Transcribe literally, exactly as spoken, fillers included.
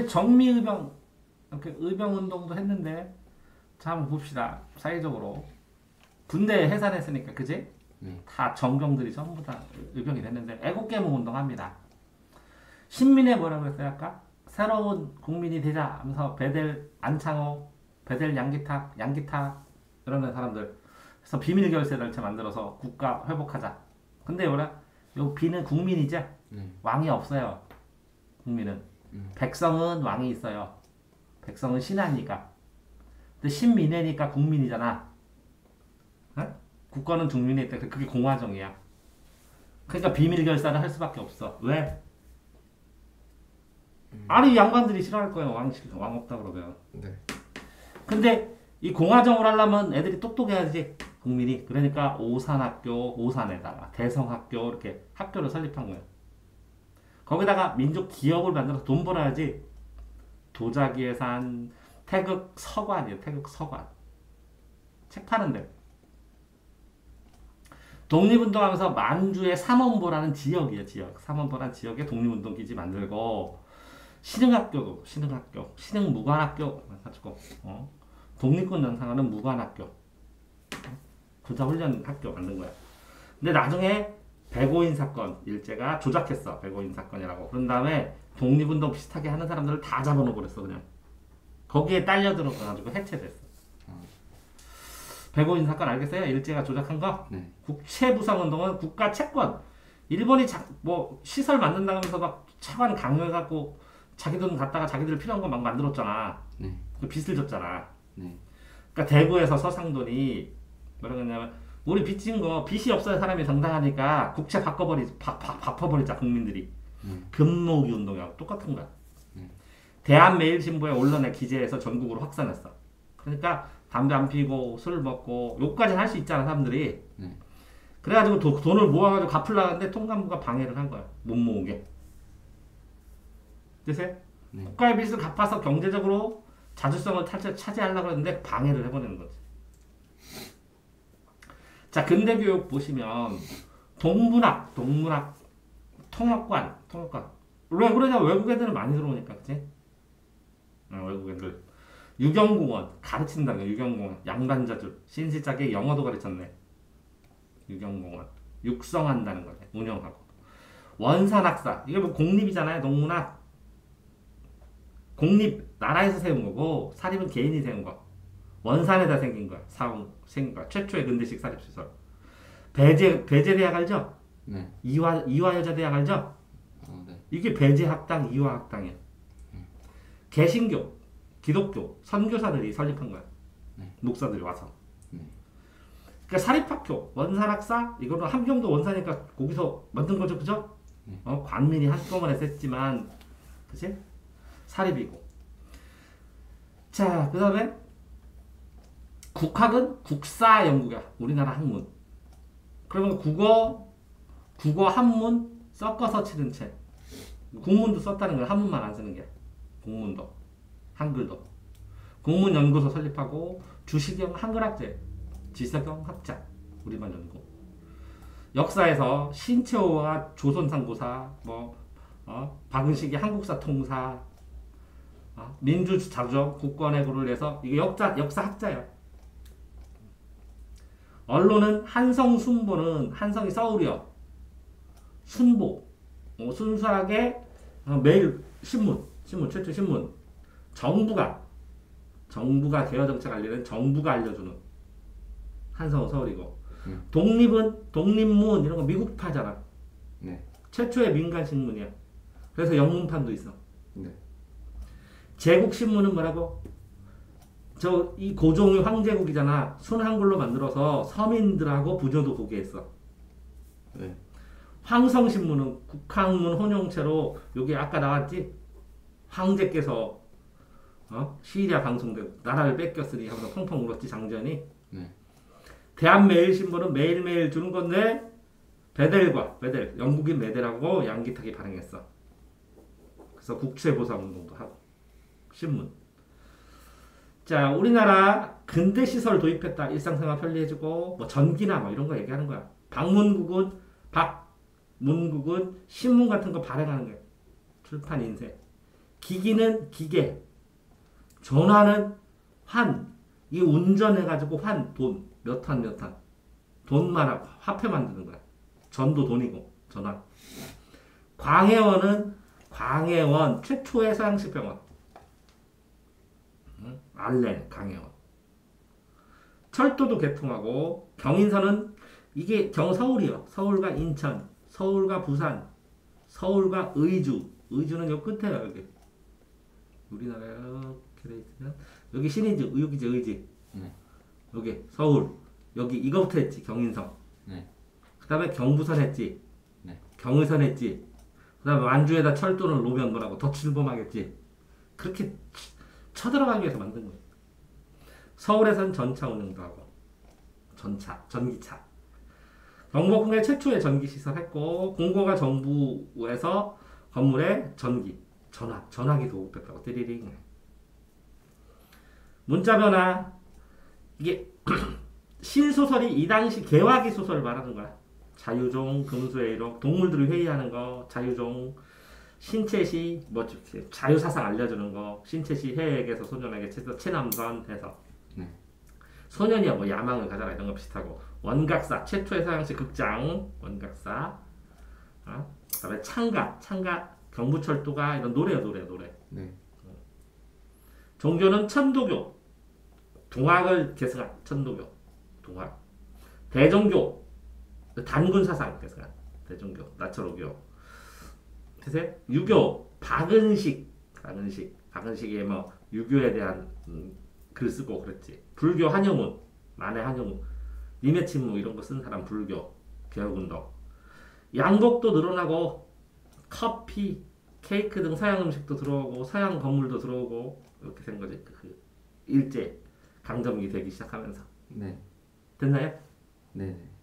근데 정미의병 이렇게 의병 운동도 했는데 자 한번 봅시다. 사회적으로 군대 해산했으니까 그지? 네. 다 정병들이 전부 다 의병이 됐는데 애국개몽 운동합니다. 신민의 뭐라고 했어요 아까? 새로운 국민이 되자 하면서 베델 안창호, 베델 양기탁, 양기탁 이러는 사람들 그래서 비밀결세 절차 만들어서 국가 회복하자. 근데 뭐라? 요 비는 국민이죠. 네. 왕이 없어요. 국민은. 음. 백성은 왕이 있어요. 백성은 신하니까. 근데 신민회니까 국민이잖아. 어? 국가는 국민에 있다. 그게 공화정이야. 그러니까 비밀 결사를 할 수밖에 없어. 왜? 음. 아니 양반들이 싫어할 거야. 왕, 왕 없다 그러면. 네. 근데 이 공화정을 하려면 애들이 똑똑해야지. 국민이. 그러니까 오산학교, 오산에다가 대성학교 이렇게 학교를 설립한 거야. 거기다가 민족 기업을 만들어서 돈 벌어야지. 도자기에산 태극 서관이에요. 태극 서관. 책 파는데. 독립운동하면서 만주의 삼원보라는 지역이에요. 지역. 삼원보라는 지역에 독립운동 기지 만들고 신흥학교도 신흥학교, 신흥무관학교 가지고 어? 독립군 연상하는 무관학교, 군사훈련 학교 만든 거야. 근데 나중에 백오인 사건 일제가 조작했어. 백오인 사건이라고. 그런 다음에 독립운동 비슷하게 하는 사람들을 다 잡아놓고 그랬어 그냥. 거기에 딸려 들어가지고 해체됐어. 백오인 사건 알겠어요? 일제가 조작한 거? 네. 국채부상운동은 국가 채권. 일본이 자, 뭐 시설 만든다고 하면서 막 차관 강요해갖고 자기 돈 갖다가 자기들 필요한 거 막 만들었잖아. 네. 그 빚을 졌잖아. 네. 그러니까 대구에서 서상돈이 뭐라고 했냐면 우리 빚진 거 빚이 없어야 사람이 정당하니까 국채 바꿔버리 바, 바, 바꿔버리자 국민들이. 음. 금모으기 운동이하고 똑같은 거야. 음. 대한매일신보에 언론에 기재해서 전국으로 확산했어. 그러니까 담배 안 피고 술 먹고 욕까지는 할 수 있잖아 사람들이. 네. 그래가지고 도, 돈을 모아가지고 갚으려는데 통감부가 방해를 한 거야. 못 모으게. 됐어요? 네. 국가의 빚을 갚아서 경제적으로 자주성을 탈- 차지하려고 했는데 방해를 해버리는 거지. 자, 근대교육 보시면 동문학, 동문학, 통역관, 통역관. 왜 그러냐? 외국 애들은 많이 들어오니까, 그치? 어, 외국 애들. 유경공원, 가르친다며, 유경공원. 양반자줄, 신시짝에 영어도 가르쳤네. 유경공원. 육성한다는 거네, 운영하고. 원산학사, 이게 뭐 공립이잖아요, 동문학. 공립, 나라에서 세운 거고, 사립은 개인이 세운 거. 원산에다 생긴 거야, 사원, 생긴 거야. 최초의 근대식 사립시설. 배제, 배제대학 알죠? 네. 이화, 이화여자대학 알죠? 어, 네. 이게 배제학당, 이화학당이야. 개신교, 기독교, 선교사들이 설립한 거야. 네. 목사들이 와서. 네. 그러니까 사립학교, 원산학사, 이거는 함경도 원사니까 거기서 만든 거죠, 그죠? 네. 어, 관민이 한꺼번에 셌지만, 그치? 사립이고. 자, 그 다음에 국학은 국사연구야. 우리나라 학문. 그러면 국어, 국어 한문 섞어서 치는 책. 국문도 썼다는 거야. 한문만 안 쓰는 게. 국문도. 한글도. 국문연구소 설립하고 주시경 한글학제. 지석영 학자. 우리만 연구. 역사에서 신채호와 조선상고사, 뭐, 어, 박은식이 한국사 통사, 어, 민주자주적 국권의구를 내서 이게 역사, 역사학자야. 언론은 한성 순보는 한성이 서울이요. 순보. 어, 순수하게 어, 매일 신문, 신문 최초 신문. 정부가 정부가 개혁 정책 알리는 정부가 알려주는 한성은 서울이고. 음. 독립은 독립문 이런 거 미국파잖아. 네. 최초의 민간 신문이야. 그래서 영문판도 있어. 네. 제국 신문은 뭐라고? 저 이 고종이 황제국이잖아. 순한글로 만들어서 서민들하고 부녀도 보게 했어. 네. 황성신문은 국학문 혼용체로 여기 아까 나왔지? 황제께서 어? 시리아 방송되고 나라를 뺏겼으니 하면서 펑펑 울었지 장전이. 네. 대한매일신문은 매일매일 주는 건데 베델과 베델 영국인 베델하고 양기탁이 발행했어. 그래서 국채보상운동도 하고 신문. 자, 우리나라 근대시설 도입했다. 일상생활 편리해지고 뭐 전기나 뭐 이런 거 얘기하는 거야. 방문국은 박문국은 신문 같은 거 발행하는 거야. 출판 인쇄. 기기는 기계, 전화는 환. 이 운전해가지고 환, 돈. 몇 환, 몇 환. 돈 말아, 화폐 만드는 거야. 전도 돈이고, 전화. 광해원은 광해원, 최초의 서양식 병원. 응? 알렌, 광해원. 철도도 개통하고, 경인선은 이게 경 서울이요. 서울과 인천, 서울과 부산, 서울과 의주. 의주는 요 끝에요, 여기. 우리나라 이렇게 돼 있으면 여기 신의주, 여기지 의지. 네. 여기 서울. 여기 이거부터 했지, 경인선. 네. 그 다음에 경부선 했지. 네. 경의선 했지. 그 다음에 완주에다 철도를 놓으면 뭐라고 더 출범하겠지. 그렇게 치- 쳐들어가기 위해서 만든 거예요. 서울에선 전차 운행도 하고, 전차, 전기차. 경복궁에 최초의 전기 시설했고, 공고가 정부에서 건물에 전기, 전화, 전화기 도입했다고. 띠리링. 문자 변화. 이게 신소설이 이 당시 개화기 소설을 말하는 거야. 자유종, 금수회의록, 동물들이 회의하는 거, 자유종, 신채시, 뭐 자유사상 알려주는 거, 신채시 해에게서 소년에게 채서 체남선 해서. 네. 소년이야 뭐 야망을 가져라 이런 거 비슷하고. 원각사, 최초의 서양식 극장, 원각사. 어? 그다음에 창가, 창가, 경부철도가 이런 노래야 노래 노래. 네. 종교는 천도교, 동학을 계승한 천도교, 동학. 대종교, 단군 사상 계승한 대종교, 나처로교. 그래서 유교, 박은식, 박은식, 박은식이 뭐 유교에 대한 음, 글 쓰고 그랬지. 불교 한영훈, 만해 한영훈, 이매침무 이런 거 쓴 사람 불교, 개혁운동. 양복도 늘어나고 커피, 케이크 등 서양 음식도 들어오고 서양 건물도 들어오고 이렇게 된 거지. 그 일제 강점기 되기 시작하면서. 네. 됐나요? 네.